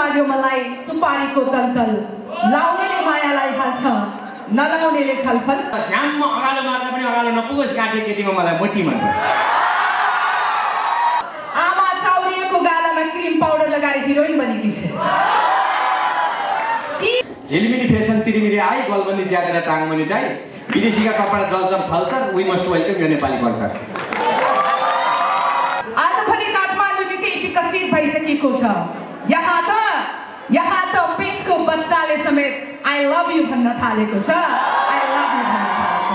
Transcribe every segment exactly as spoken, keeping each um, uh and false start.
लाग्यो मलाई सुपारीको तलतल लाउनेले मायालाई हाल्छ नलाउनेले छलफल झ्याम्म अगालो मार्दा पनि अगालो नपुगोस् काटे केटीमा मलाई मोटी मन पर्छ आमा चाउरिएको गालामा क्रिम पाउडर लगाएर हिरोइन बनेकी छ झिलिमिली फेसन तिरिमिरी आई गलबन्दी ज्याकेर टाङमनी टाई विदेशीका कपडा जलजल थल्तर वी मस्ट वेलकम यो नेपाली कल्चर आजभोलि काठमाडौँ निकै विकसित भइसकेको छ यहाँ त यहाँ त पेटको बच्चाले समेत आई लभ यु भन्न थालेको छ आई लभ यु भन्न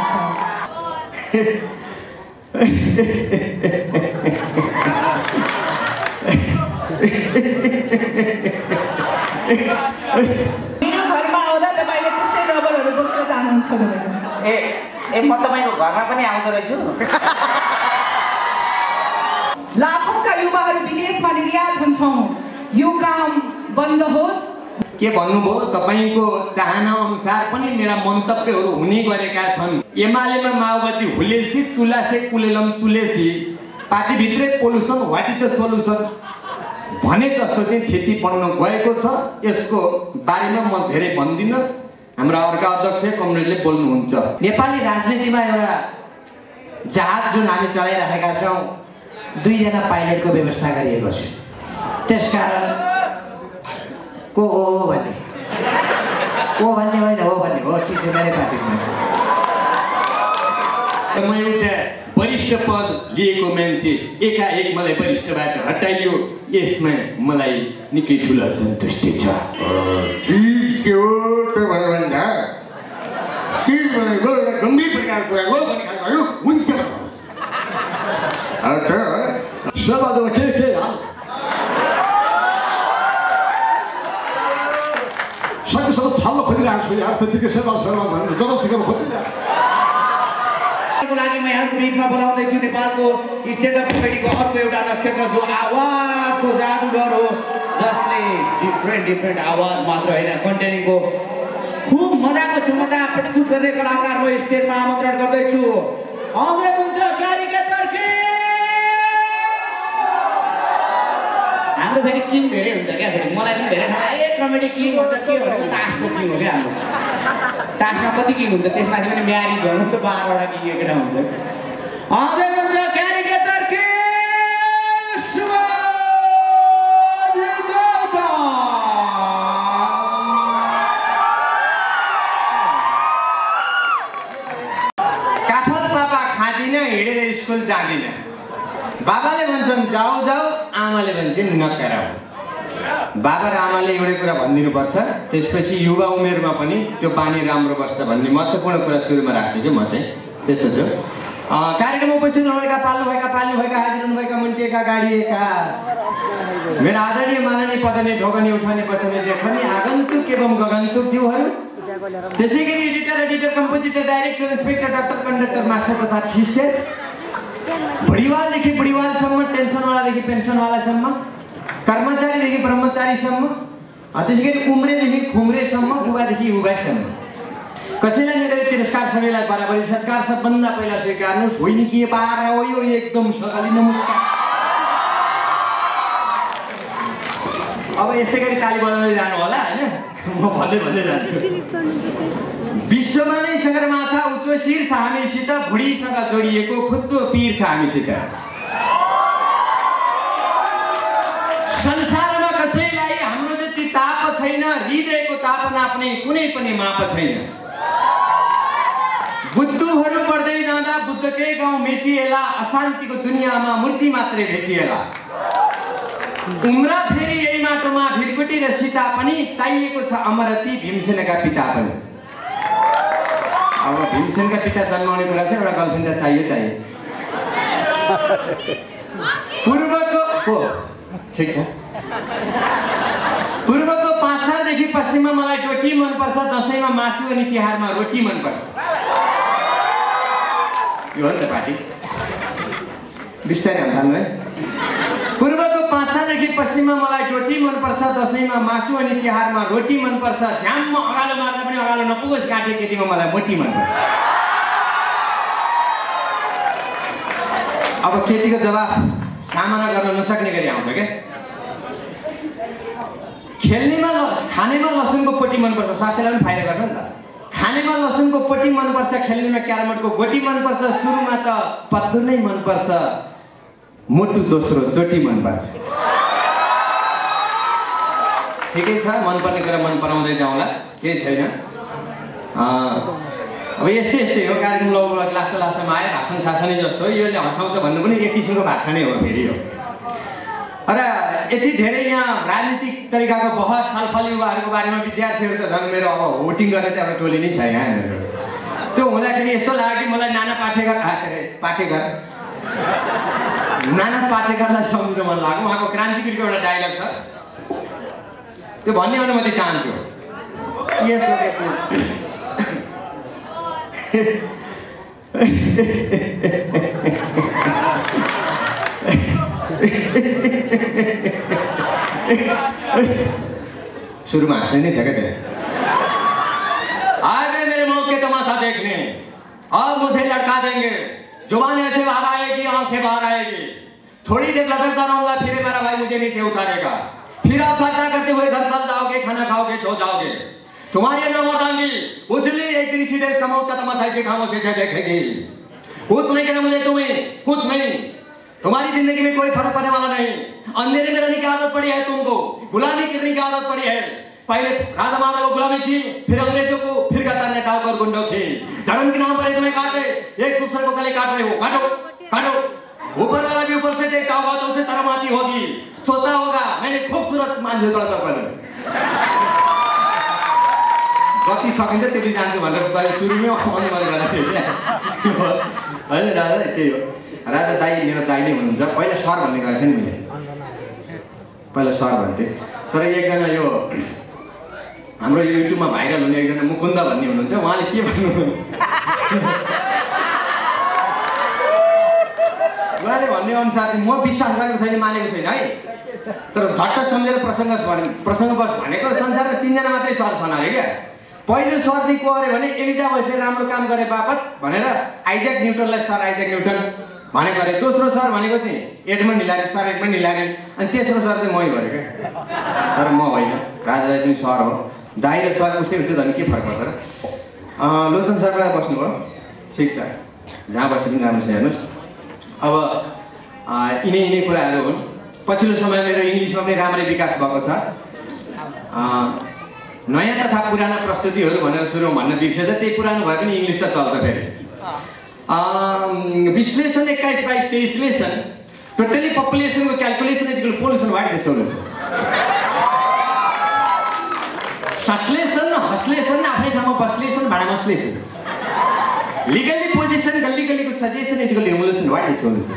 थालेको छ मेरो घरमा आउँदा तपाईँले त्यस्तै डबलहरू बोकेर जानुहुन्छ भनेर ए ए म तपाईँको घरमा पनि आउँदो रहेछु लाखौंका युवाहरू विदेशमा निर्यात हुन्छौँ यो काम बन्द होस् के भन्नुभयो तपाईको चाहना अनुसार पनि मेरा मन्तव्यहरू हुने गरेका छन् एमालेमा माओवादी हुलेसी तुलासे कुलेलम चुलेसी पार्टीभित्रै pollution what is the solution भने जस्तो चाहिँ खेती बन्न गएको छ यसको बारेमा म धेरै भन्दिनँ हाम्रा अर्का अध्यक्ष कमरेडले बोल्नुहुन्छ नेपाली राजनीतिमा एउटा जहाज जुन हामी चलाइराखेका छौँ दुईजना पाइलटको व्यवस्था गरिएको छ त्यसकारण को हो भन्ने को भन्ने होइन हो भन्ने हो ठिक छ मेरै पार्टीमा म एउटा वरिष्ठ पद लिएको मान्छे एकाएक मलाई वरिष्ठबाट हटाइयो यसमा मलाई निकै ठुलो सन्तुष्टि छ चिज के हो त भन्दा चिज भनेको एउटा गम्भीर प्रकारको कुरा हो भन्ने खालको हुन्छ अब त सेवा त के के सकेसम्म छल्न खोजिरहेको छु यहाँ त्यतिकै सेवा सेवा भनेर जनसिकर खोजिरहेको लागि म यहाँको बिचमा बोलाउँदैछु नेपालको स्ट्यान्डअप कमेडीको अर्को एउटा नक्षत्र जो आवाजको जादुगर हो जसले डिफ्रेन्ट डिफ्रेन्ट आवाज मात्र होइन कन्टेनिङको खुब मजाको क्षमता प्रस्तुत गर्ने कलाकार म स्टेजमा आमन्त्रण गर्दैछु आउँदै हुन्छ क्यारिकेचर किङ हाम्रो फेरि किङ धेरै हुन्छ क्या फेरि मलाई पनि धेरै थाहा ए कमेडी किङ भन्छ के भनेको तासको किङ हो क्या हाम्रो तासमा कति किङ हुन्छ त्यसमाथि पनि म्यारी झन् त बाह्रवटा किङ एकेटा हुन्छ आउँदै हुन्छ क्यारिकेचर किङ काफल पापा खाँदिन हिँडेर स्कुल जाँदिन बाबाले भन्छन् जाऊ जाऊ आमाले भन्छन् नकराऊ बाबा र आमाले एउटै कुरा भनिदिनुपर्छ त्यसपछि युवा उमेरमा पनि त्यो बानी राम्रो बस्छ भन्ने महत्त्वपूर्ण कुरा सुरुमा राख्छु कि म चाहिँ त्यस्तो छु कार्यक्रममा उपस्थित हुनुभएका पाल्नुभएका पाल्नुभएका हाजिर हुनुभएका मुन्टिएका गाडिएका मेरा आदरणीय माननीय पदनी ढोगनी उठाउने बस्ने देखनी आगन्तुक एवं गगन्तुक ज्यूहरू त्यसै गरी editor editor compositor director inspector doctor conductor master तथा सिस्टर बुढीवालदेखि बुढीवालसम्म टेन्सनवालादेखि पेन्सनवालासम्म कर्मचारीदेखि ब्रह्मचारीसम्म त्यसै गरी उम्रेदेखि खुम्रेसम्म बुबादेखि युवासम्म कसैलाई नगरी तिरस्कार सबैलाई बराबरी सत्कार सबभन्दा पहिला स्वीकार्नुहोस् होइन कि पारा हो यो एकदम सकाली नमस्कार अब यस्तै गरी ताली बजाउँदै जानु होला होइन म भन्दै भन्दै जान्छु विश्वमा नै सगरमाथा उच्च शिर छ हामीसित भुडीसँग जोडिएको खुच्चो पीर छ हामीसित संसारमा कसैलाई हाम्रो जति ताप छैन हृदयको ताप नाप्ने कुनै पनि माप छैन बुद्धुहरू बढ्दै जाँदा बुद्धकै गाउँ मेटिएला अशान्तिको दुनियाँमा मूर्ति मात्रै भेटिएला उम्रा फेरि यही माटोमा भिरकुटी र सीता पनि चाहिएको छ अमरती भीमसेनका पिता पनि अब भीमसेनका पिता जन्माउने कुरा चाहिँ एउटा गर्लफ्रेन्ड चाहियो चाहियो पूर्वको हो ठिक छ पूर्वको पाँचथरदेखि पश्चिममा मलाई टोटी मनपर्छ दसैँमा मासु अनि तिहारमा रोटी मनपर्छ यो हो नि त पार्टी बिस्तारै हाल्नु है पूर्वको पाँचथरदेखि पश्चिममा मलाई टोटी मनपर्छ दसैँमा मासु अनि तिहारमा रोटी मनपर्छ झ्याम्म अगालो मार्दा पनि अगालो नपुगोस् काटे केटीमा मलाई मोटी मनपर्छ अब केटीको जवाफ सामना गर्न नसक्ने गरी आउँछ क्या खेल्नेमा खानेमा लसुनको पोटी मनपर्छ, स्वास्थ्यलाई पनि फाइदा गर्छ नि त। खानेमा लसुनको पोटी मनपर्छ, खेल्नेमा क्यारमबोर्डको गोटी मनपर्छ, सुरुमा त पत्तो नै मनपर्छ, मुटु दोस्रो चोटी मनपर्छ। ठिकै छ, मनपर्ने कुरा मन पराउँदै जाउँला, केही छैन। अब यस्तै यस्तै हो कार्यक्रम। लगभग लास्ट लास्टमा आयो भाषण शासनै जस्तो, योले हँसाउँछ भन्नु पनि एक किसिमको भाषणै हो फेरि हो। र यति धेरै यहाँ राजनीतिक तरिकाको बहस छलफल युवाहरूको बारेमा विद्यार्थीहरू त झन् मेरो अब भोटिङ गर्ने चाहिँ अब टोली नै छ यहाँ मेरो। त्यो हुँदाखेरि यस्तो लाग्यो कि मलाई नाना पाटेकर के अरे पाटेकर नाना पाटेकरलाई सम्झिन मन लाग्यो। उहाँको क्रान्तिवीरको एउटा डायलग छ, त्यो भन्ने अनुमति चाहन्छु। यस सुरुमा हाँस्ने नै छ क्या त्यो। आ गए मेरे मौत के तमाशा देखने, अब मुझे लटका देंगे, जुबान ऐसे बाहर आएगी, आंखें बाहर आएगी, थोड़ी देर लटकता रहूंगा, फिर मेरा भाई मुझे नीचे उतारेगा, फिर आप चर्चा करते हुए घर चल जाओगे, खाना खाओगे, सो जाओगे। तुम्हारी नमोदांगी उजली एक ऋषि देश का मौत का तमाशा ऐसे खामोशी से देखेगी। कुछ नहीं कहना मुझे तुम्हें, कुछ नहीं, तुम्हारी जिंदगी में कोई फर्क पड़ने वाला नहीं। अंधेरे में रहने की आदत पड़ी है तुमको, गुलामी करने की आदत पड़ी है। पहले राजा महाराजा को गुलामी की, फिर अंग्रेजों को, फिर कतर ने काट कर गुंडों की। धर्म के नाम पर तुम्हें काटे, एक दूसरे को गले काट रहे हो, काटो काटो। ऊपर वाला भी ऊपर से देखता होगा तो उसे शर्म आती होगी, सोचता होगा मैंने खूबसूरत मान कति सकिन्छ त्यति जान्छु भनेर मैले सुरुमै अनुमान गरेको थिएँ क्या। होइन राजा त्यही हो, राजा दाई मेरो दाई नै हुनुहुन्छ। पहिला सर भन्ने गरेको थिएँ नि मैले, पहिला सर भन्थेँ। तर एकजना यो हाम्रो युट्युबमा भाइरल हुने एकजना मुकुन्द भन्ने हुनुहुन्छ, उहाँले के भन्नु उहाँले भन्ने अनुसार चाहिँ म विश्वास गरेको छैन, मानेको छैन है। तर झट्ट सम्झेर प्रसङ्ग प्रसङ्गवश भनेको संसारमा तिनजना मात्रै सर छन् अरे क्या। पहिलो सर चाहिँ को अरे भने एलिजाबेथ चाहिँ राम्रो काम गरे बापत भनेर आइज्याक न्युटनलाई सर आइज्याक न्युटन भनेको अरे। दोस्रो सर भनेको चाहिँ Edmund Hillary, sir Edmund Hillary. अनि तेस्रो सर चाहिँ मै गरेँ क्या, तर म होइन, राजा दाई पनि सर हो। दाई र सर उस्तै उस्तै झन् के फरक पर्छ र। लोचन सरलाई बस्नुभयो, ठिक छ, जहाँ बसे पनि राम्रो छ। हेर्नुहोस् अब यिनै यिनै कुराहरू हुन्। पछिल्लो समय मेरो इङ्ग्लिसमा पनि राम्रै विकास भएको छ। नयाँ तथा पुराना प्रस्तुतिहरू भनेर सुरु भन्न बिर्सेछ, त्यही पुरानो भए पनि इङ्ग्लिस त चल्छ फेरि। विश्लेषण एक्काइस बाइस तेइसले छन् टोटली पपुलेसनको क्यालकुलेसन इजिकल पोल्युसन वाट इज सोल्युसन। सस्लेसन न हस्लेसन न आफ्नै ठाउँमा बस्लेसन भाडा मस्लेसन। लिगली पोजिसन गल्ली गल्लीको सजेसन इजिकल इमोलेसन what is solution.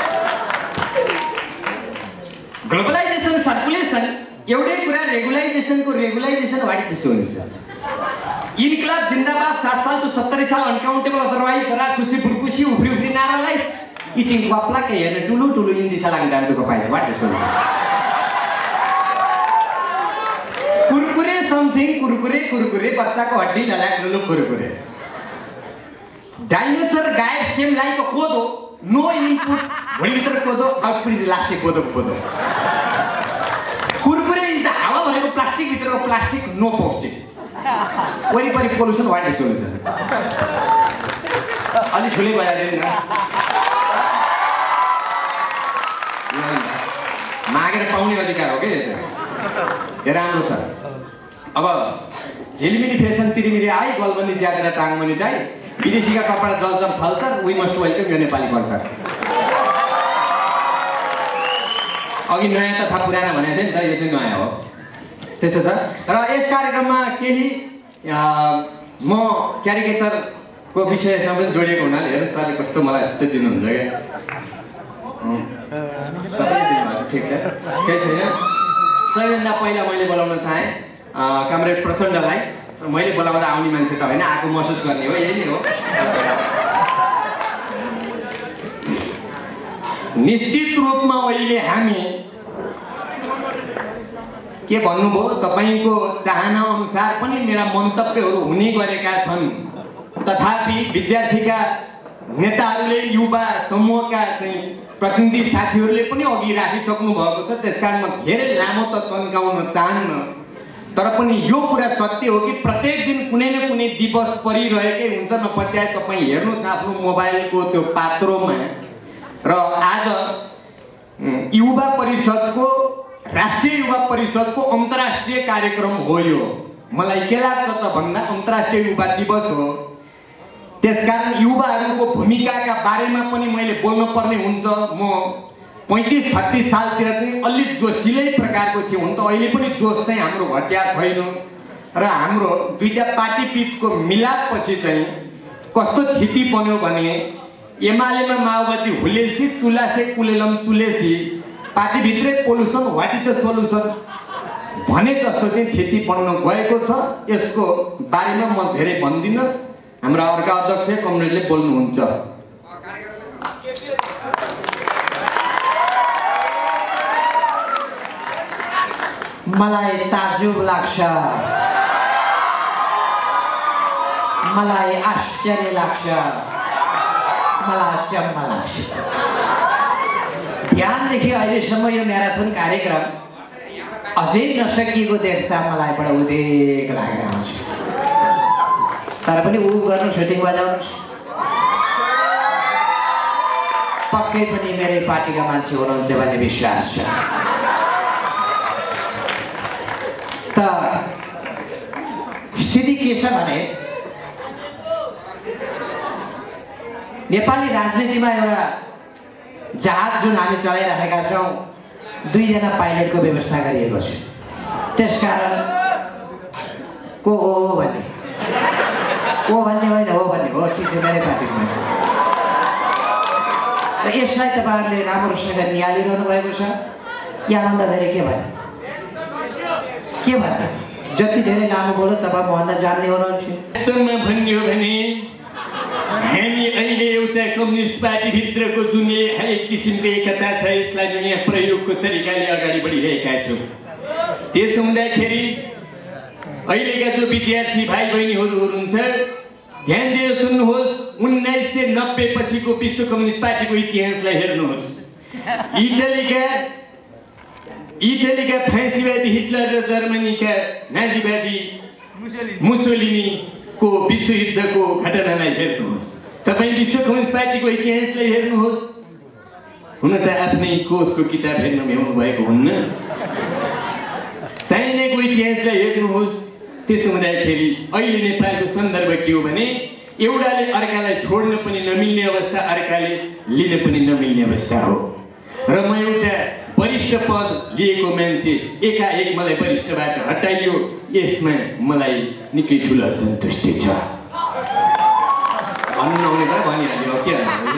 Globalisation circulation एउटै कुरा, रेगुलाइजेसनको रेगुलाइजेसन वाट इज सोल्युसन। इनकलाब जिन्दाबाद सात साल तो सत्तरी साल अनकाउंटेबल अदरवाइज दरा खुसी फुरकुसी उफ्री उफ्री नारालाइज इटिङ क्वापला के हेर्ने ठुलो ठुलो इन्दिसा लाग्ने डान्टुको पाइस वाट इज सोल्युसन। कुरकुरे समथिङ कुरकुरे कुरकुरे बच्चाको हड्डी ललाक लुलुक कुरकुरे। डाइनोसर गायब सेम लाइक कोदो, नो इनपुट भुँडीभित्र कोदो, आउटपुट इज लास्टिक कोदो कोदो। कुरकुरे इज द हावा भनेको प्लास्टिक भित्रको प्लास्टिक, नो पौष्टिक। वरिपरि पोल्युसन वाट इज सोल्युसन। अलि ठुलै बजाइदिनु न, मागेर पाउने अधिकार हो क्या यो, राम्रो छ। अब झिलिमिली फेसन तिरिमिली आई, गलबन्दी ज्याकेर टाङमनी टाई, विदेशीका कपडा जलजल थल्तर, वी मस्ट वेलकम यो नेपाली कल्चर। अघि नयाँ तथा पुरानो भनेको थिएँ नि त, यो चाहिँ नयाँ हो, त्यस्तो छ। र यस कार्यक्रममा केही म क्यारिकेचरको विषयसँग पनि जोडिएको हुनाले हेर्नु सरले कस्तो मलाई यस्तै दिनुहुन्छ क्या, सबै दिनुभएको ठिक छ, केही छैन। सबैभन्दा पहिला मैले बोलाउन चाहेँ कामरेड प्रचण्डलाई। मैले बोलाउँदा आउने मान्छे त होइन, आएको महसुस गर्ने हो, यही नै हो। निश्चित रूपमा अहिले हामी के भन्नुभयो, तपाईँको चाहना अनुसार पनि मेरा मन्तव्यहरू हुने गरेका छन्। तथापि विद्यार्थीका नेताहरूले युवा समूहका चाहिँ प्रतिनिधि साथीहरूले पनि अघि राखिसक्नु भएको छ, त्यसकारण म धेरै लामो त तन्काउन चाहन्न। तर पनि यो कुरा सत्य हो कि प्रत्येक दिन कुनै न कुनै दिवस परिरहेकै हुन्छ। नपत्याए तपाईँ हेर्नुहोस् आफ्नो मोबाइलको त्यो पात्रोमा। र आज युवा परिषदको राष्ट्रिय युवा परिषदको अन्तर्राष्ट्रिय कार्यक्रम हो यो। मलाई के लाग्छ त भन्दा अन्तर्राष्ट्रिय युवा दिवस हो, त्यसकारण युवाहरूको भूमिकाका बारेमा पनि मैले बोल्नु पर्ने हुन्छ। म पैँतिस छत्तिस सालतिर चाहिँ अलि जोसिलै प्रकारको थियो हुन त, अहिले पनि जोस चाहिँ हाम्रो घट्या छैन। र हाम्रो दुईटा पार्टी बिचको मिलापपछि चाहिँ कस्तो स्थिति बन्यो भने एमालेमा माओवादी हुलेसी चुलासे कुलेलम चुलेसी, पार्टीभित्रै pollution what is the solution भने जस्तो चाहिँ स्थिति बन्न गएको छ। यसको बारेमा म धेरै भन्दिनँ, हाम्रा अर्का अध्यक्ष कमरेडले बोल्नुहुन्छ। मलाई ताजुब लाग्छ, मलाई आश्चर्य लाग्छ, मलाई अचम्म लाग्छ। बिहानदेखि अहिलेसम्म यो म्याराथन कार्यक्रम अझै नसकिएको देख्दा मलाई बडा उदेक लागेर आउँछ। तर पनि ऊ गर्नु सुटिङ बजाउनुहोस्, पक्कै पनि मेरै पार्टीका मान्छे हुनुहुन्छ भन्ने विश्वास छ। त स्थिति के छ भने नेपाली राजनीतिमा एउटा जहाज जुन हामी चलाइरहेका छौँ, दुईजना पाइलटको व्यवस्था गरिएको छ। त्यसकारण को हो भन्ने हो भन्ने होइन, हो भन्ने हो, ठिक छ, मेरै पार्टीको। र यसलाई तपाईँहरूले राम्रोसँग निहालिरहनु भएको छ। यहाँभन्दा धेरै के भन्ने के भन्ने जति धेरै लामो बोल्यो तपाईँ मभन्दा जान्ने हुनुहुन्छ। यस्तोमा भन्ने हो भने हामी अहिले एउटा कम्युनिस्ट पार्टीभित्रको जुन एक किसिमको एकता छ, यसलाई पनि यहाँ प्रयोगको तरिकाले अगाडि बढिरहेका छौँ। त्यसो हुँदाखेरि अहिलेका जो विद्यार्थी भाइ बहिनीहरू हुनुहुन्छ, ध्यान दिएर सुन्नुहोस्। उन्नाइस सय नब्बे पछिको विश्व कम्युनिस्ट पार्टीको इतिहासलाई हेर्नुहोस्। इटलीका इटलीका फाँसीवादी हिटलर र जर्मनीका नाजीवादी मुसोलिनीको विश्वयुद्धको घटनालाई हेर्नुहोस्। तपाईँ विश्व कम्युनिस्ट पार्टीको इतिहासलाई हेर्नुहोस्। हुन त आफ्नै कोषको किताब हेर्न भ्याउनु भएको हुन्न, चाइनाको इतिहासलाई हेर्नुहोस्। त्यसो हुँदाखेरि अहिले नेपालको सन्दर्भ के हो भने एउटाले अर्कालाई छोड्न पनि नमिल्ने अवस्था, अर्काले लिन पनि नमिल्ने अवस्था हो। र म एउटा वरिष्ठ पद लिएको मान्छे एकाएक मलाई वरिष्ठबाट हटाइयो, यसमा मलाई निकै ठुलो असन्तुष्टि छ। भन्नु नहुने कुरा भनिहाल्यो, के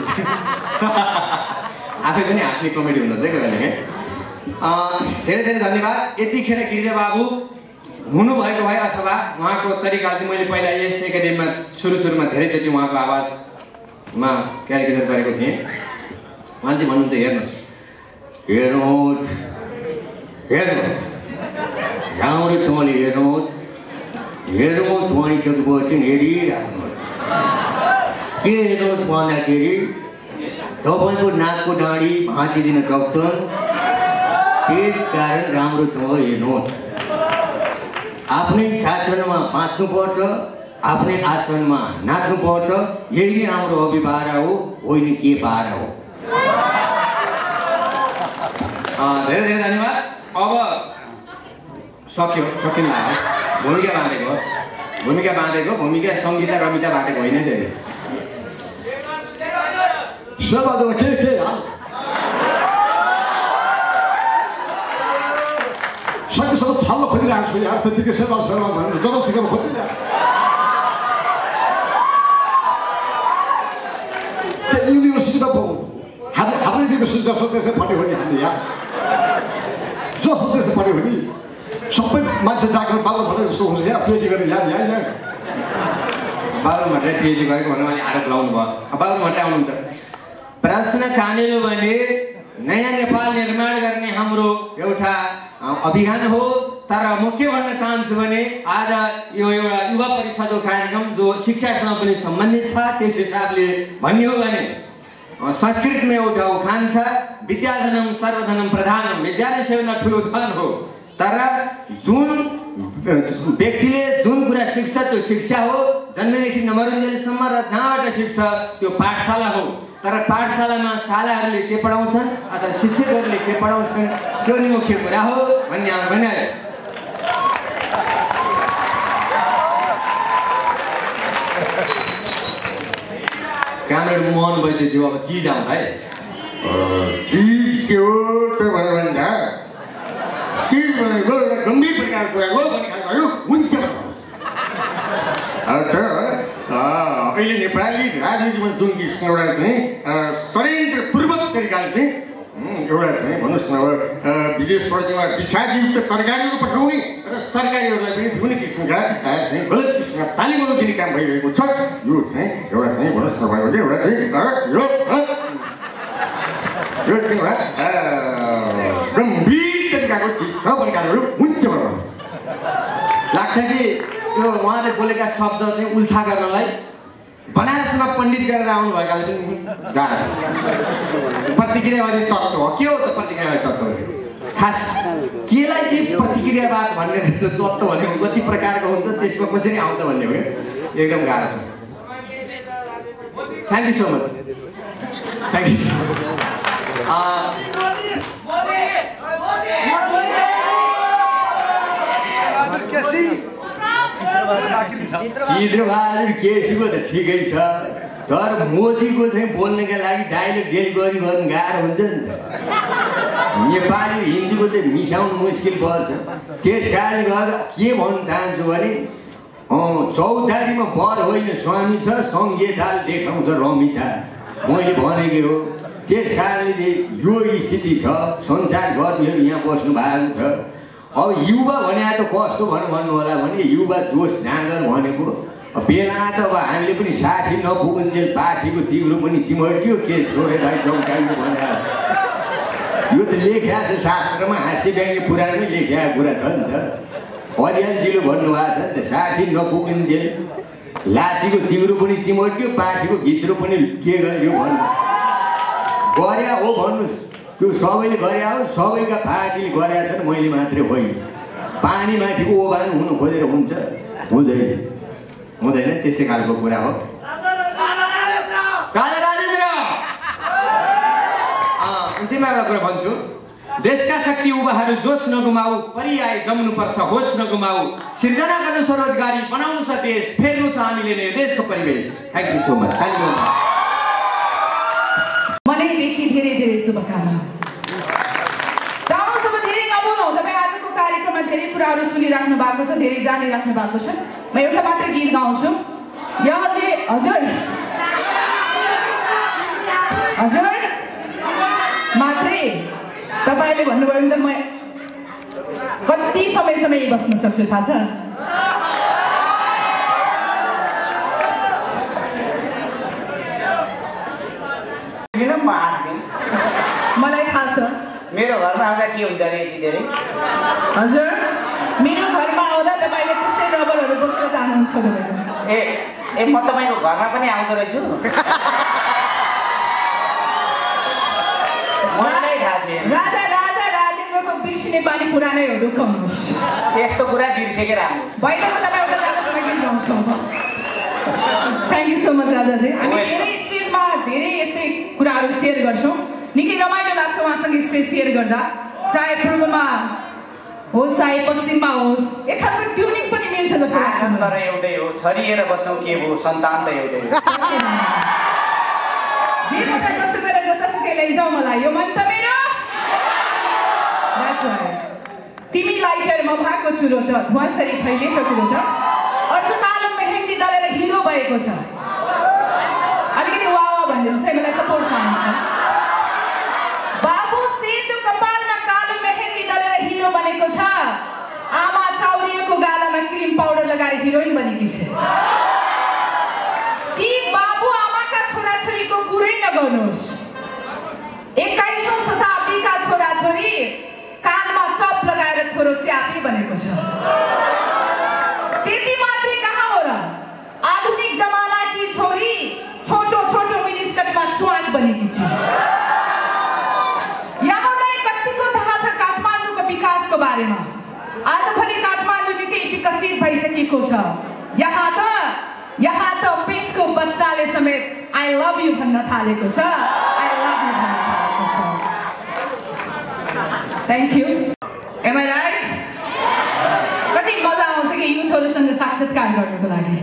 आफै पनि हाँस्ने कमेडी हुन चाहिँ कहिले। धेरै धेरै धन्यवाद। यतिखेर गिरिजा बाबु हुनुभएको भए अथवा उहाँको तरिका चाहिँ मैले पहिला यस एकाडेमीमा सुरु सुरुमा धेरैचोटि उहाँको आवाजमा क्यारिकेचर गरेको थिएँ। उहाँले चाहिँ भन्नुहुन्छ, हेर्नुहोस् हेर्नुहोस् हेर्नुहोस् राम्रो सँगले हेर्नुहोस्, हेर्नुहोस् भनिसकेपछि हेरिराख्नुहोस्। के हेर्नुहोस् भन्दाखेरि तपाईँको नाकको डाँडी भाँचिदिन सक्छन्, त्यस कारण राम्रोसँग हेर्नुहोस्। आफ्नै शासनमा बाँच्नुपर्छ, आफ्नै आसनमा नाच्नुपर्छ। यही नै हाम्रो अभिभारा हो, होइन के पारा हो। धेरै धेरै धन्यवाद। अब सक्यो, सकिन लाग्यो। भूमिका बाँधेको भूमिका बाँधेको भूमिका सङ्गीता रमिता बाँधेको होइन। धेरै सेवा के के सकेसम्म छल्न खोजिरहेको छु यार, त्यतिकै सेवा सेवा भनेर जब सिकेर खोजिरहेको। युनिभर्सिटीमा हाम्रो हाम्रै युनिभर्सिटी जस्तो त्यसै पढ्यो भने हामी यहाँ जस्तो त्यसै पढ्यो भने सबै मान्छे जागेर बाबु भट्टाई जस्तो हुन्छ। यहाँ पिएचडी गरेर यहाँ यहाँ यहाँ बाबु भट्टाई पिएचडी गरेको भनेर उहाँले आरोप लगाउनु भयो। बाबु भट्टाई आउनुहुन्छ। प्रश्न कानेर भने नयाँ नेपाल निर्माण गर्ने हाम्रो एउटा अभियान हो। तर म के भन्न चाहन्छु भने आज यो एउटा युवा परिषदको कार्यक्रम जो शिक्षासँग पनि सम्बन्धित छ, त्यस हिसाबले भन्ने हो भने संस्कृतमा एउटा उखान छ, विद्याधनम सर्वधनम प्रधानम, विद्या नै सबैभन्दा ठुलो धन हो। तर जुन व्यक्तिले जुन कुरा सिक्छ त्यो शिक्षा हो, जन्मेदेखि नमरुन्जेलसम्म र जहाँबाट सिक्छ त्यो पाठशाला हो। तर पाठशालामा शालाहरूले के पढाउँछन् अथवा शिक्षकहरूले के पढाउँछन् त्यो नि मुख्य कुरा हो भन्ने हाम्रो भनाइ। कामरेड मोहन वैद्यज्यू अब चिज आउँछ है। चिज के हो त भनेर भन्दा चिज भनेको एउटा गम्भीर प्रकारको कुरा हो भन्ने खालको हुन्छ। अहिले नेपाली राजनीतिमा जुन किसिमको एउटा चाहिँ षड्यन्त्रपूर्वक तरिकाले चाहिँ एउटा चाहिँ भन्नुहोस् न अब विदेशबाट चाहिँ विषादयुक्त तरकारीहरू पठाउने र सरकारीहरूलाई पनि विभिन्न किसिमका चाहिँ गलत किसिमका तालिमहरू दिने काम भइरहेको छ। यो चाहिँ एउटा चाहिँ भन्नुहोस् न भयो भने एउटा चाहिँ यो यो चाहिँ एउटा गम्भीर तरिकाको चिज छ भन्ने कामहरू हुन्छ भन्नु लाग्छ कि यो उहाँले बोलेका शब्द चाहिँ उल्था गर्नलाई बनारसमा पण्डित गरेर आउनुभएकाले पनि गाह्रो छ। प्रतिक्रियावादी तत्त्व हो। के हो त प्रतिक्रियावादी तत्त्व? खास केलाई चाहिँ प्रतिक्रियावाद भन्ने तत्त्व भनेको कति प्रकारको हुन्छ, त्यसमा कसरी आउँछ भन्ने हो एकदम गाह्रो छ। Thank you so much. Thank you. Chitrabahadur केसीको त ठिकै छ, तर मोदीको चाहिँ बोल्नका लागि डाइलेक्ट डेल गरी गर्नु गाह्रो हुन्छ नि त। नेपाली हिन्दीको चाहिँ मिसाउनु मुस्किल पर्छ। त्यस कारणले गर्दा के भन्न चाहन्छु भने चौतारीमा बर होइन स्वामी छ, सङ्घीय दाल देखाउँछ रमिता, मैले भनेको हो। त्यस कारणले यो स्थिति छ। सञ्चारकर्मीहरू यहाँ बस्नु भएको छ। अब युवा भने त कस्तो भन्नु भन्नु होला भने युवा जोस जाँगर भनेको बेला त अब हामीले पनि साठी नपुगुन्जेल पार्टीको तिम्रो पनि चिमड्क्यो के छोडेर जम्काइयो भनेर यो त लेख्या छ शास्त्रमा, हाँस्य व्यङ्ग्य पुराणमै लेख्या कुरा छ नि त। हरियालजीले भन्नुभएको छ नि त, साठी नपुगुन्जेल लाठीको तिम्रो पनि चिमड्क्यो पार्टीको भित्र पनि के गर्यो भन्नु गर्या हो भन्नुहोस्। त्यो सबैले गरे हो, सबैका पार्टीले गरेका छन्, मैले मात्रै होइन। पानीमाथिको ओभान हुनु खोजेर हुन्छ? हुँदैन, हुँदैन। त्यस्तै खालको कुरा हो। राजा राजेन्द्र अन्तिममा एउटा कुरा भन्छु, देशका शक्ति युवाहरू जोस नगुमाऊ, परिआए जम्नुपर्छ होस नगुमाऊ, सिर्जना गर्नु छ रोजगारी, बनाउनु छ देश, फेर्नु छ हामीले नै देशको परिवेश। Thank you so much. Thank you. मनैदेखि धेरै धेरै शुभकामना। गाउँसम्म धेरै नबोल्नु, तपाईँ आजको कार्यक्रममा धेरै कुराहरू सुनिराख्नु भएको छ, धेरै जानिराख्नु भएको छ। म एउटा मात्र गीत गाउँछु। यहाँले हजुर हजुर मात्रै तपाईँले भन्नुभयो भने त म कति समयसम्म यही बस्न सक्छु थाहा छ? मलाई थाहा छ। मेरो घरमा आउँदा के हुन्छ अरे यति धेरै? हजुर मेरो घरमा आउँदा तपाईँले त्यस्तै रबरहरू बोकेर जानुहुन्छ भनेर। ए ए म तपाईँको घरमा पनि आउँदो रहेछु? मलाई थाहा थिएन। राजा राजा राजेन्द्रको बिर्सी नेपाली पुरानैहरू गाउनुहोस्। यस्तो कुरा बिर्सेकै राम्रो। बाहिरको तपाईँ एउटा राजासँग गीत गाउँछौँ। थ्याङ्क यू सो मच राजाजी। हामी धेरै स्टेजमा धेरै यस्तै कुराहरू सेयर गर्छौँ। निकै रमाइलो लाग्छ उहाँसँग स्पेस सेयर गर्दा, चाहे पूर्वमा होस् चाहे पश्चिममा होस्। एक खालको ट्युनिङ पनि मिल्छ जस्तो लाग्छ। तर एउटै हो, छरिएर बस्छौँ के हो, सन्तान त एउटै हो। जीवनमा जसुकै जतासुकै लैजाऊ मलाई, यो मन त मेरो। तिमी लाइटर म भएको चुरो त धुवासरी फैलिएछ कुरो त। अर्जुन आलो मेहेन्दी दलेर हिरो भएको छ। अलिकति वा वा भनिदिनुहोस् है, मलाई सपोर्ट चाहिन्छ। बाबु सेतो कपालमा कालो मेहेन्दी दलेर हिरो बनेको छ। आमा चाउरिएको गालामा क्रिम पाउडर लगाएर हिरोइन बनेकी छ। ती बाबु आमाका छोराछोरीको कुरै नगर्नुहोस्। एक्काइसौँ शताब्दीका छोराछोरी कानमा टप लगाएर छोरो ट्यापी बनेको छ। त्यति मात्रै कहाँ हो र, आधुनिक जमानाकी छोरी छोटो छोटो मिनिस्कर्टमा च्वाक बनेकी छ। दिएको छ। यहाँ त यहाँ त पेटको बच्चाले समेत आई लभ यु भन्न थालेको छ, आई लभ यु भन्न थालेको छ। Thank you. Am I right? कति मजा आउँछ कि युथहरूसँग साक्षात्कार गर्नको लागि।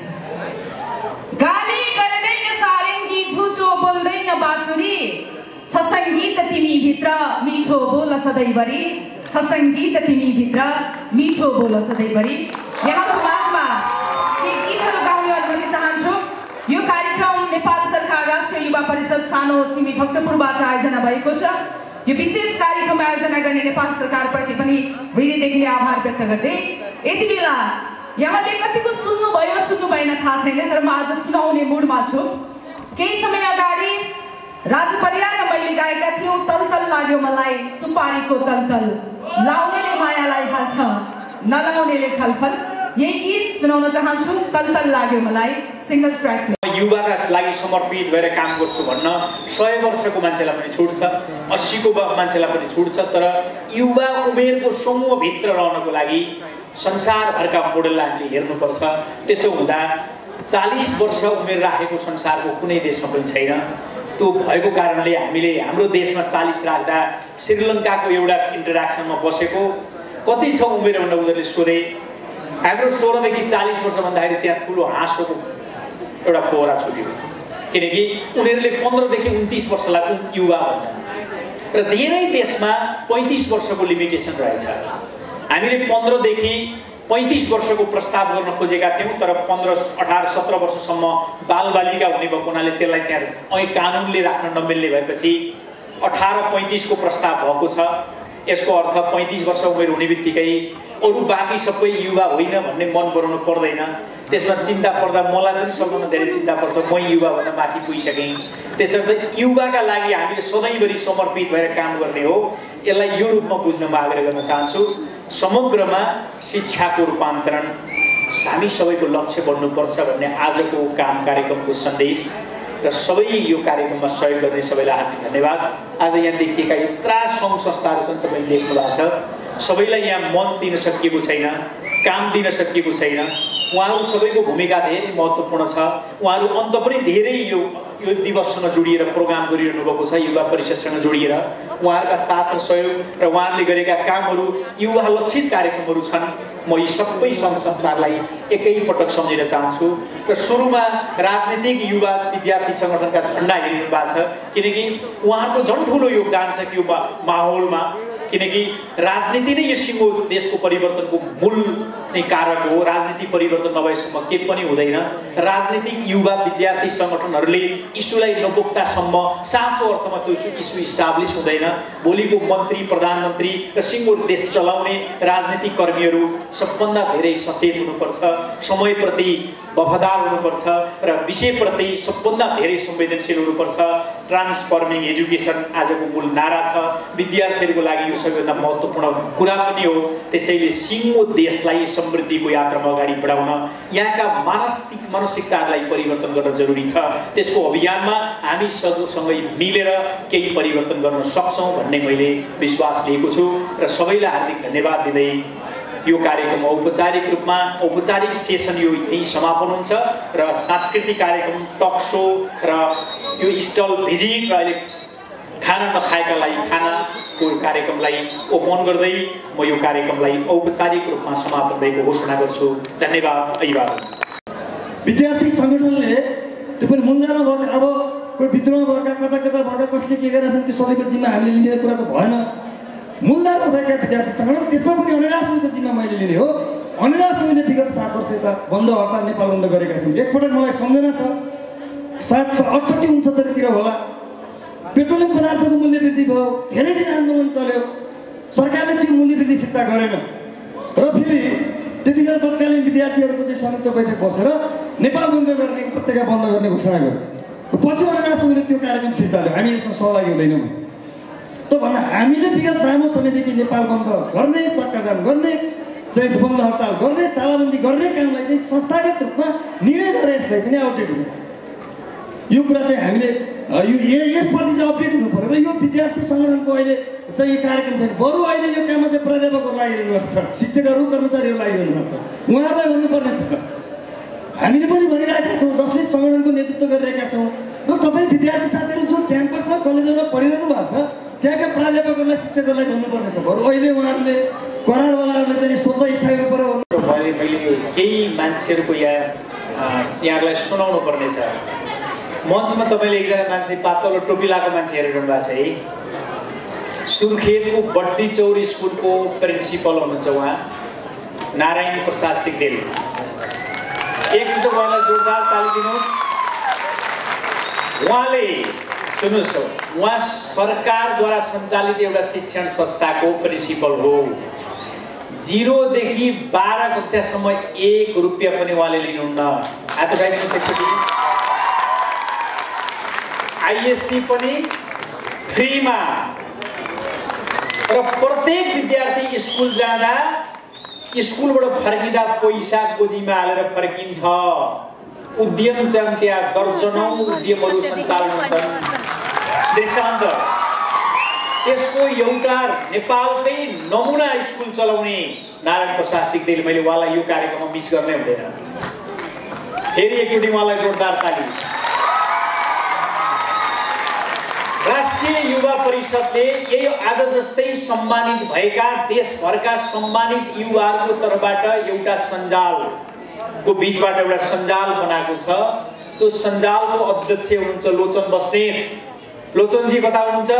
गाली गर्दैन सारङ्गी, झुटो बोल्दैन बाँसुरी, छ सङ्गीत तिमी भित्र मिठो बोल सधैँभरि, छ सङ्गीत तिमी भित्र मिठो बोल सधैँभरि। यहाँको माझमा केही गीतहरू गाउने अनुमति चाहन्छु। यो कार्यक्रम नेपाल सरकार राष्ट्रिय युवा परिषद सानो ठिमी भक्तपुरबाट आयोजना भएको छ। यो विशेष कार्यक्रम आयोजना गर्ने नेपाल सरकारप्रति पनि हृदयदेखि आभार व्यक्त गर्दै यति बेला यहाँले कतिको सुन्नुभयो सुन्नु भएन थाहा छैन, तर म आज सुनाउने मुडमा छु। केही समय अगाडि राजु परियार र मैले गाएका थियौँ तल तल लाग्यो मलाई सुपारीको तलतल, लाउनेले मायालाई हाल्छ नलाउनेले छलफल। यही गीत सुनाउन चाहन्छु, तल तल लाग्यो मलाई सिंगल ट्र्याक। युवाका लागि समर्पित भएर काम गर्छु भन्न सय वर्षको मान्छेलाई पनि छुट छ, अस्सीको मान्छेलाई पनि छुट छ, तर युवा उमेरको समूहभित्र रहनको लागि संसारभरका मोडललाई हामीले हेर्नुपर्छ। त्यसो हुँदा चालिस वर्ष उमेर राखेको संसारको कुनै देशमा पनि छैन। त्यो भएको कारणले हामीले हाम्रो देशमा चालिस राख्दा श्रीलङ्काको एउटा इन्टरेक्सनमा बसेको कति छ उमेर भनेर उनीहरूले सोधे। हाम्रो सोह्रदेखि चालिस वर्ष भन्दाखेरि त्यहाँ ठुलो हाँसोको एउटा कोहरा छुट्यो, किनकि उनीहरूले पन्ध्रदेखि उन्तिस वर्षलाई युवा भन्छन् र धेरै देशमा पैँतिस वर्षको लिमिटेसन रहेछ। हामीले पन्ध्रदेखि पैँतिस वर्षको प्रस्ताव गर्न खोजेका थियौँ, तर पन्ध्र अठार सत्र वर्षसम्म बालबालिका हुने भएको हुनाले त्यसलाई त्यहाँ ऐ कानुनले राख्न नमिल्ने भएपछि अठार पैँतिसको प्रस्ताव भएको छ। यसको अर्थ पैँतिस वर्ष उमेर हुने बित्तिकै अरू बाँकी सबै युवा होइन भन्ने मन बनाउनु पर्दैन। त्यसमा चिन्ता पर्दा मलाई पनि सबभन्दा धेरै चिन्ता पर्छ, म युवा भन्दा माथि पुगिसकेँ। त्यसर्थ युवाका लागि हामीले सधैँभरि समर्पित भएर काम गर्ने हो। यसलाई यो रूपमा बुझ्न म आग्रह गर्न चाहन्छु। समग्रमा शिक्षाको रूपान्तरण हामी सबैको लक्ष्य बन्नुपर्छ भन्ने आजको काम कार्यक्रमको सन्देश र सबै यो कार्यक्रममा सहयोग गर्ने सबैलाई हार्दिक धन्यवाद। आज यहाँ देखिएका यत्रा सङ्घ संस्थाहरू छन्, तपाईँले देख्नु भएको छ, सबैलाई यहाँ मञ्च दिन सकिएको छैन, काम दिन सकिएको छैन। उहाँहरू सबैको भूमिका धेरै महत्त्वपूर्ण छ। उहाँहरू अन्त पनि धेरै यो यो दिवससँग जोडिएर प्रोग्राम गरिरहनु भएको छ, युवा परिषदसँग जोडिएर उहाँहरूका साथ र सहयोग र उहाँहरूले गरेका कामहरू युवा लक्षित कार्यक्रमहरू छन्। म यी सबै सङ्घ संस्थाहरूलाई एकैपटक सम्झिन चाहन्छु। र सुरुमा राजनीतिक युवा विद्यार्थी सङ्गठनका झन्डा हेरिनु भएको छ, किनकि उहाँहरूको झन् ठुलो योगदान छ यो माहौलमा, किनकि राजनीति नै यो सिङ्गो देशको परिवर्तनको मूल चाहिँ कारक हो। राजनीति परिवर्तन नभएसम्म केही पनि हुँदैन। राजनीतिक युवा विद्यार्थी सङ्गठनहरूले इस्युलाई नबोक्दासम्म साँचो अर्थमा त्यो इस्यु इस्टाब्लिस हुँदैन। भोलिको मन्त्री प्रधानमन्त्री र सिङ्गो देश चलाउने राजनीतिक कर्मीहरू सबभन्दा धेरै सचेत हुनुपर्छ, समयप्रति वफादार हुनुपर्छ र विषयप्रति सबभन्दा धेरै संवेदनशील हुनुपर्छ। ट्रान्सफर्मिङ एजुकेसन आजको मूल नारा छ। विद्यार्थीहरूको लागि यो सबैभन्दा महत्त्वपूर्ण कुरा पनि हो। त्यसैले सिङ्गो देशलाई समृद्धिको यात्रामा अगाडि बढाउन यहाँका मानसिक मानसिकतालाई परिवर्तन गर्न जरुरी छ। त्यसको अभियानमा हामी सँगै मिलेर केही परिवर्तन गर्न सक्छौँ भन्ने मैले विश्वास लिएको छु र सबैलाई हार्दिक धन्यवाद दिँदै यो कार्यक्रम औपचारिक रूपमा औपचारिक सेसन यो यही समापन हुन्छ र सांस्कृतिक कार्यक्रम टक सो र यो स्टल भिजिट र अहिले खाना नखाएकालाई खानाको कार्यक्रमलाई ओपन गर्दै म यो कार्यक्रमलाई औपचारिक रूपमा समापन भएको घोषणा गर्छु। धन्यवाद। अभिवादन। विद्यार्थी सङ्गठनले त्यो पनि मुन्दामा भएका अब कोही विद्रोह भएका कता कता भएका कसले के गरेका छन् त्यो सबैको जिम्मा हामीले लिने कुरा त भएन। मूलधारमा भएका विद्यार्थी सङ्गठन त्यसमा पनि अनिराश सुनको जिम्मा मैले लिने हो। अनिराश सुनले विगत सात वर्ष यता बन्द हडताल नेपाल बन्द गरेका छन्। एकपटक मलाई सम्झना छ सात अठसट्ठी उन्सत्तरीतिर होला, पेट्रोलियम पदार्थको मूल्य वृद्धि भयो, धेरै दिन आन्दोलन चल्यो, सरकारले त्यो मूल्य वृद्धि फिर्ता गरेन र फेरि त्यतिखेर तत्कालीन विद्यार्थीहरूको चाहिँ संयुक्त बैठक बसेर नेपाल बन्द गर्ने उपत्यका बन्द गर्ने घोषणा गर्यो। पछि अनिराश सुनले त्यो कार्यक्रम फिर्ता ल्यायो। हामी यसमा सहभागी हुँदैनौँ त भन्दा हामीले विगत लामो समयदेखि नेपाल बन्द गर्ने, चक्काजाम गर्ने, चाहिँ बन्द हडताल गर्ने, तालाबन्दी गर्ने कामलाई चाहिँ संस्थागत रूपमा निर्णय गरेर यसलाई चाहिँ आउटेड हुने यो कुरा चाहिँ हामीले यो यसप्रति चाहिँ अपडेट हुनु पऱ्यो र यो विद्यार्थी सङ्गठनको अहिले चाहिँ यो कार्यक्रम छैन। बरु अहिले यो काममा चाहिँ प्राध्यापकहरू लागिरहनु भएको छ, शिक्षकहरू कर्मचारीहरू लागिरहनु भएको छ। उहाँहरूलाई भन्नुपर्ने छ, हामीले पनि भनिरहेका छौँ जसले सङ्गठनको नेतृत्व गरिरहेका छौँ र तपाईँ विद्यार्थी साथीहरू जो क्याम्पसमा कलेजमा पढिरहनु भएको छ त्यहाँका प्राध्यापकहरूलाई शिक्षकहरूलाई भन्नुपर्ने छ। बरु अहिले उहाँहरूले करारवालाहरूले चाहिँ स्वतः स्थायी रूपमा मैले मैले केही मान्छेहरूको यहाँ यहाँहरूलाई सुनाउनु पर्ने छ। मञ्चमा तपाईँले एकजना मान्छे पातलो टोपी लगाएको मान्छे हेरिरहनु भएको छ है। सुर्खेतको बड्डी चौरी स्कुलको प्रिन्सिपल हुनुहुन्छ उहाँ नारायण प्रसाद सिग्देल। एकचोटि उहाँलाई जोरदार ताली दिनुहोस्। उहाँले सुन्नुहोस्, उहाँ सरकारद्वारा सञ्चालित एउटा शिक्षण संस्थाको प्रिन्सिपल हो। जिरोदेखि बाह्र कक्षासम्म एक रुपियाँ पनि उहाँले लिनुहुन्न। हात उठाइदिनुहोस् एकचोटि। आइएससी पनि फ्रीमा र प्रत्येक विद्यार्थी स्कुल जाँदा स्कुलबाट फर्किँदा पैसा गोजीमा हालेर फर्किन्छ। उद्यम छन्, त्यहाँ दर्जनौँ उद्यमहरू सञ्चालन हुन्छन्। दृष्टान्त यसको एउटा नेपालकै नमुना स्कुल चलाउने नारायण प्रसाद सिग्देल। मैले उहाँलाई यो कार्यक्रममा मिस गर्नै हुँदैन। फेरि एकचोटि उहाँलाई जोरदार ताली। राष्ट्रिय युवा परिषदले यही आज जस्तै सम्मानित भएका देशभरका सम्मानित युवाहरूको तर्फबाट एउटा सञ्जालको बिचबाट एउटा सञ्जाल बनाएको छ। त्यो सञ्जालको अध्यक्ष हुनुहुन्छ लोचन बस्नेत। लोचनजी कता हुनुहुन्छ?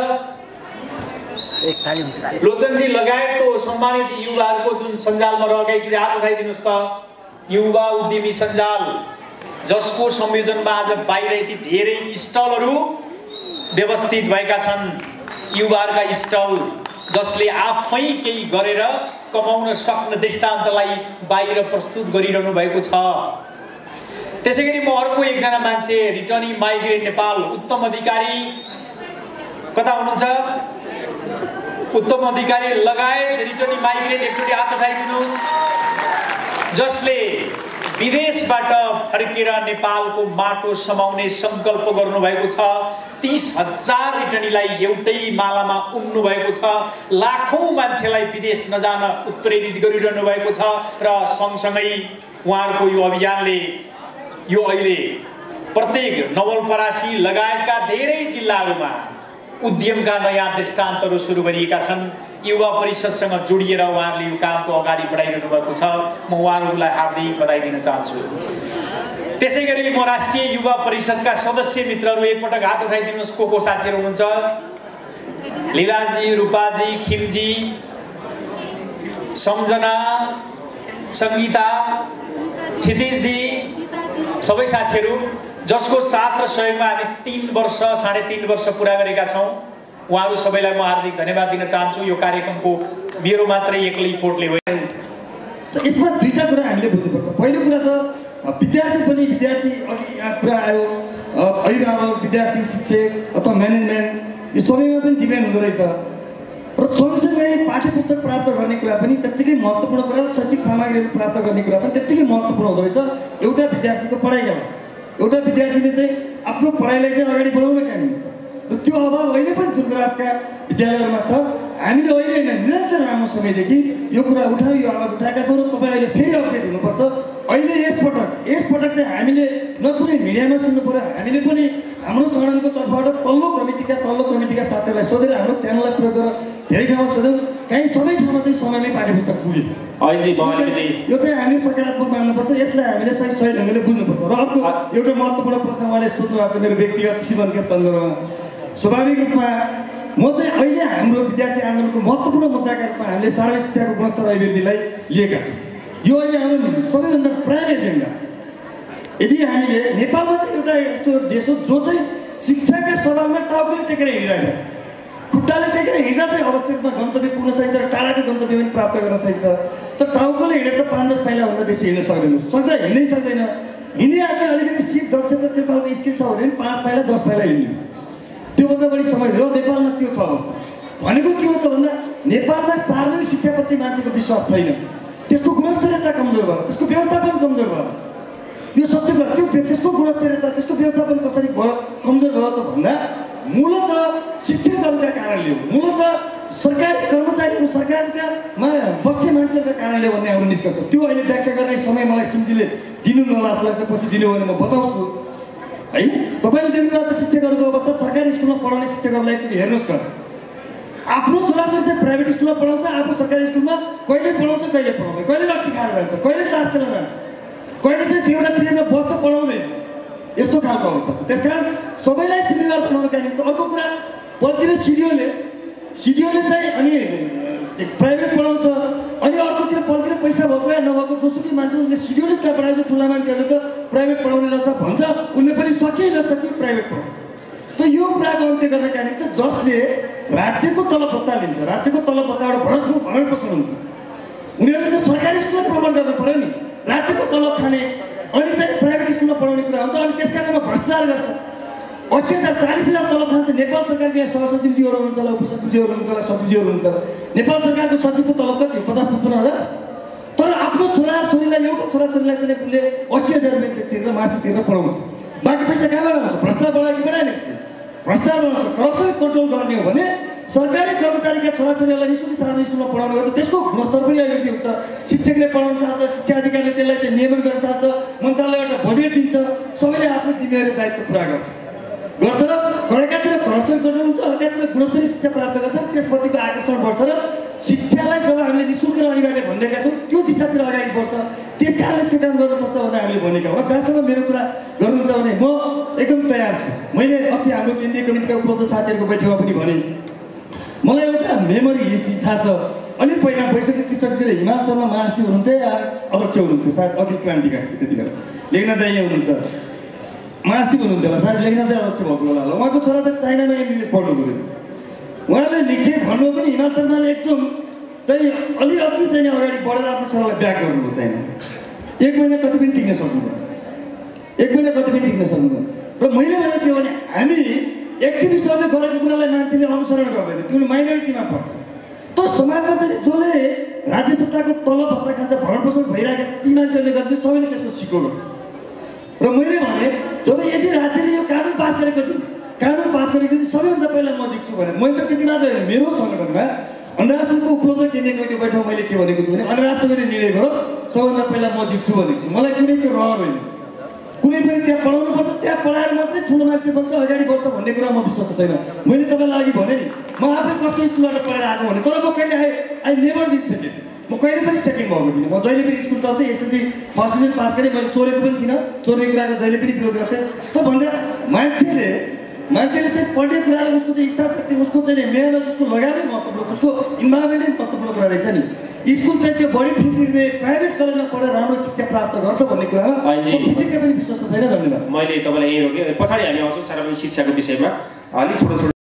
लोचनजी लगायतको सम्मानित युवाहरूको जुन सञ्जालमा रहेका एकचोटि हात उठाइदिनुहोस् त। युवा उद्यमी सञ्जाल जसको संयोजनमा आज बाहिर यति धेरै स्टलहरू व्यवस्थित भएका छन्। युवाहरूका स्टल जसले आफै केही गरेर कमाउन सक्ने दृष्टान्तलाई बाहिर प्रस्तुत गरिरहनु भएको छ। त्यसै गरी म अर्को एकजना मान्छे रिटर्निङ माइग्रेन्ट नेपाल उत्तम अधिकारी कता हुनुहुन्छ? उत्तम अधिकारी लगायत रिटर्निङ माइग्रेन्ट एकचोटि हात उठाइदिनुहोस्। जसले विदेशबाट फर्केर नेपालको माटो समाउने सङ्कल्प गर्नुभएको छ। तीस हजार रिटर्नीलाई एउटै मालामा उन्नु भएको छ। लाखौँ मान्छेलाई विदेश नजान उत्प्रेरित गरिरहनु भएको छ। र सँगसँगै उहाँहरूको यो अभियानले यो अहिले प्रत्येक नवलपरासी लगायतका धेरै जिल्लाहरूमा उद्यमका नयाँ दृष्टान्तहरू सुरु गरिएका छन्। युवा परिषदसँग जोडिएर उहाँहरूले यो कामको अगाडि बढाइरहनु भएको छ। म उहाँहरूलाई हार्दिक बधाई दिन चाहन्छु। त्यसै गरी म राष्ट्रिय युवा परिषदका सदस्य मित्रहरू एकपटक हात उठाइदिनुहोस्। को को साथीहरू हुनुहुन्छ? लीलाजी, रूपाजी, खिमजी, सम्झना, सङ्गीता, क्षितिजजी, सबै साथीहरू जसको साथ र सहयोगमा हामी तीन वर्ष साढे तीन वर्ष पुरा गरेका छौँ। उहाँहरू सबैलाई म हार्दिक धन्यवाद दिन चाहन्छु। यो कार्यक्रमको मेरो मात्रै एक्लै फोटले होइन। यसमा दुईटा कुरा हामीले बुझ्नुपर्छ। पहिलो कुरा त विद्यार्थी पनि विद्यार्थी अघि यहाँ कुरा आयो, अभिभावक, विद्यार्थी, शिक्षक अथवा म्यानेजमेन्ट यो सबैमा पनि डिपेन्ड हुँदो रहेछ। र सँगसँगै पाठ्य पुस्तक प्राप्त गर्ने कुरा पनि त्यत्तिकै महत्त्वपूर्ण कुरा र शैक्षिक सामग्रीहरू प्राप्त गर्ने कुरा पनि त्यत्तिकै महत्त्वपूर्ण हुँदो रहेछ एउटा विद्यार्थीको पढाइका। एउटा विद्यार्थीले चाहिँ आफ्नो पढाइलाई चाहिँ अगाडि बढाउन काम हुन्छ र त्यो अभाव अहिले पनि दूरदराजका विद्यालयहरूमा छ। हामीले अहिले होइन निरन्तर लामो समयदेखि यो कुरा उठायो, यो आवाज उठाएका छौँ र तपाईँ अहिले फेरि अपडेट हुनुपर्छ। अहिले यसपटक यसपटक चाहिँ हामीले न कुनै मिडियामा सुन्नु पऱ्यो, हामीले पनि हाम्रो सङ्गठनको तर्फबाट तल्लो कमिटीका तल्लो कमिटीका साथीहरूलाई सोधेर हाम्रो च्यानललाई प्रयोग गरेर धेरै ठाउँमा सोध्यौँ। कहीँ सबै ठाउँमा चाहिँ समयमै पाठ्य पुस्तक पुग्यो। यो चाहिँ हामीले सकारात्मक मान्नुपर्छ। यसलाई हामीले सही सही ढङ्गले बुझ्नुपर्छ। र अर्को एउटा महत्त्वपूर्ण प्रश्न उहाँले सोध्नु भएको छ मेरो व्यक्तिगत जीवनका सन्दर्भमा। स्वाभाविक रूपमा म चाहिँ अहिले हाम्रो विद्यार्थी आन्दोलनको महत्त्वपूर्ण मुद्दाका रूपमा हामीले सार्वजनिक शिक्षाको गुणस्तर अभिवृद्धिलाई लिएका छौँ। यो अहिले हाम्रो सबैभन्दा प्राइम एजेन्डा। यदि हामीले नेपालमा चाहिँ एउटा यस्तो देश हो जो चाहिँ शिक्षाका सवालमा टाउकोले टेकेर हिँडिरहेको छ। खुट्टाले टेकेर हिँड्दा चाहिँ अवश्य रूपमा गन्तव्य पुग्न सकिन्छ र टाढाको गन्तव्य पनि प्राप्त गर्न सकिन्छ। तर टाउकोले हिँडेर त पाँच दस पाइलाभन्दा बेसी हिँड्न सक्दैन। सक्छ हिँड्नै सक्दैन। हिँडिहाल्ने अलिकति सिप दक्षता त्यो खालको स्किल छ भने पाँच पाइला दस पाइला हिँड्ने त्योभन्दा बढी समय हो। नेपालमा त्यो छ अवस्था। भनेको के हो त भन्दा नेपालमा सार्वजनिक शिक्षाप्रति मान्छेको विश्वास छैन। त्यसको गुणस्तरीयता कमजोर भयो, त्यसको व्यवस्थापन कमजोर भयो। यो सत्य कुरा। त्यो त्यसको गुणस्तरीयता त्यसको व्यवस्थापन कसरी भयो कमजोर भयो हो त भन्दा मूलत शिक्षकहरूका कारणले हो, मूलत सरकारी कर्मचारीहरू सरकारकामा बस्ने मान्छेहरूका कारणले हो भन्ने हाम्रो निष्कर्ष हो। त्यो अहिले व्याख्या गर्ने समय मलाई किमजीले दिनु नलाज लाग्छ, पछि दिनु भने म बताउँछु है। तपाईँले देख्नुभएको शिक्षकहरूको अवस्था सरकारी स्कुलमा पढाउने शिक्षकहरूलाई एकचोटि हेर्नुहोस् न, आफ्नो छोराछोरी चाहिँ प्राइभेट स्कुलमा पढाउँछ, आफू सरकारी स्कुलमा कहिले पढाउँछ कहिले पढाउँदैन, कहिले रक्सी खाएर जान्छ, कहिले तास खेल्न जान्छ, कहिले चाहिँ एउटा पिरियडमा बस्छ पढाउँदैन, यस्तो खालको अवस्था छ। त्यस कारण सबैलाई जिम्मेवार बनाउनका निम्ति अर्को कुरा पछिल्लो सिडिओले सिडिओले चाहिँ अनि प्राइभेट पढाउँछ, अनि अर्कोतिर पछिल्लो पैसा भएको या नभएको जोसुकै मान्छे उसले सिडिओले त्यहाँ पढाउँछ, ठुला मान्छेहरूले त प्राइभेट पढाउने रहेछ भन्छ, उसले पनि सके नसके प्राइभेट पढाउँछ। त यो कुराको अन्त्य गर्नका निम्ति जसले राज्यको तलब भत्ता लिन्छ, राज्यको तलब भत्ताबाट भरसको भरण पोषण हुन्छ, उनीहरूले त सरकारी स्कुलमा प्रमोट गर्नु पऱ्यो नि, राज्यको तलब खाने अनि चाहिँ प्राइभेट स्कुलमा पढाउने कुरा हुन्छ। अनि त्यस कारणमा भ्रष्टाचार गर्छ, अस्सी हजार चालिस हजार तलब खान्छ। नेपाल सरकारको यहाँ सहसचिवजीहरू हुनुहुन्छ होला, उपसचिवजीहरू हुनुहुन्छ होला, सचिवजीहरू हुनुहुन्छ, नेपाल सरकारको सचिवको तलब कति पचास पचपन्न हजार, तर आफ्नो छोरा छोरीलाई एउटा छोराछोरीलाई चाहिँ उसले अस्सी हजार रुपियाँ तिरेर मासिक तिरेर पढाउँछ। बाँकी पैसा कहाँबाट आउँछ? भ्रष्टाचार बढायो बढाएन, भ्रष्टाचार बनाउँछ। करप्सन कन्ट्रोल गर्ने हो भने सरकारी कर्मचारीका छोराछोरीहरूलाई निःशुल्क सार्वजनिक स्कुलमा पढाउनु हो त त्यसको गुणस्तर पनि अलिकति हुन्छ। शिक्षकले पढाउन चाहन्छ, शिक्षा अधिकारीले त्यसलाई चाहिँ नियमन गर्न चाहन्छ, मन्त्रालयबाट बजेट दिन्छ, सबैले आफ्नो जिम्मेवारी दायित्व पुरा गर्छ गर्छ र एकातिर करप्सन कन्ट्रोल हुन्छ, अर्कातिर गुणस्तरीय शिक्षा प्राप्त गर्छ। त्यसप्रतिको आकर्षण बढ्छ र शिक्षालाई जब हामीले निःशुल्क र अनिवार्य भनिरहेका छौँ त्यो दिशातिर अगाडि बढ्छ। त्यस कारणले त्यो काम गर्नुपर्छ भनेर हामीले भनेका हो। जहाँसम्म मेरो कुरा गर्नुहुन्छ भने म एकदम तयार छु। मैले अस्ति हाम्रो केन्द्रीय कमिटीका उपलब्ध साथीहरूको बैठकमा पनि भने मलाई एउटा मेमोरी हिस्ट्री थाहा छ। अलिक पहिला बैसठी त्रिसठीतिर हिमाल शर्मा महासचिव हुनुहुन्थ्यो, अध्यक्ष हुनुहुन्थ्यो, सायद अखिल क्रान्तिका त्यतिखेर लेखनाथ दाइ हुनुहुन्छ, महासचिव हुनुहुन्थ्यो होला, सायद लेखनाथ दाइ अध्यक्ष भएको होला। उहाँको छोरा चाहिँ चाइनामा एमबिबिएस पढ्नु रहेछ। उहाँले लेखे भन्नु पनि हिमाल शर्माले एकदम चाहिँ अलिअलि चाहिँ अगाडि बढेर आफ्नो छोरालाई ब्याक गर्नुभयो। चाइना एक महिना कति पनि टिक्न सक्नुभयो, एक महिना कति पनि टिक्न सक्नुभयो। र मैले भने के भने हामी एक्टिभिस्टहरूले गरेको कुरालाई मान्छेले अनुसरण गर्दैन, त्यो माइनोरिटीमा पर्छ। त समाजमा चाहिँ जसले राज्य सत्ताको तलब भत्ता खान्छ, भरण पोषण भइरहेका छ, ती मान्छेहरूले गर्दा सबैले त्यसको सिको गर्छ। र मैले भने जब यदि राज्यले यो कानुन पास गरेको थियो, कानुन पास गरेको थियो सबैभन्दा पहिला म जित्छु भने मैले त त्यति मात्र होइन, मेरो सङ्गठनमा अन्डराष्ट्रको उपलब्ध केन्द्रीय कमिटी बैठकमा मैले के भनेको छु भने अन्डराष्ट्रले निर्णय गरोस्, सबैभन्दा पहिला म जित्छु भनेको छु। मलाई कुनै त्यो रहर होइन, कुनै पनि त्यहाँ पढाउनु पर्छ, त्यहाँ पढाएर मात्रै ठुलो मान्छे बन्छ अगाडि बढ्छ भन्ने कुरा म विश्वास छैन। मैले तपाईँलाई अघि भने नि म आफै कस्तो स्कुलबाट पढेर आएको भने, तर म कहिले आएँ आई नेभर बी सेकेन्ड, म कहिले पनि सेकेन्ड भएको थिइनँ। म जहिले पनि स्कुल टप्दै एसएससी फर्स्ट डिभिजन पास गरेँ, मैले चोरेको पनि थिइनँ, चोर्ने कुराको जहिले पनि विरोध गर्थेँ। त भन्दा मान्छेले मान्छेले चाहिँ पढ्ने कुराले उसको चाहिँ इच्छा शक्ति, उसको चाहिँ मेहनत, उसको लगानै महत्त्वपूर्ण, उसको इन्भाइरोमेन्टै महत्त्वपूर्ण कुरा रहेछ नि। स्कुल चाहिँ त्यो बढी फी तिर्ने प्राइभेट कलेजमा पढेर राम्रो शिक्षा प्राप्त गर्छ भन्ने कुरामा फिटिक्कै पनि विश्वास छैन। धन्यवाद। मैले तपाईँलाई यही रोकेँ, पछाडि हामी आउँछौँ सार्वजनिक शिक्षाको विषयमा। अलिक छोटो छोटो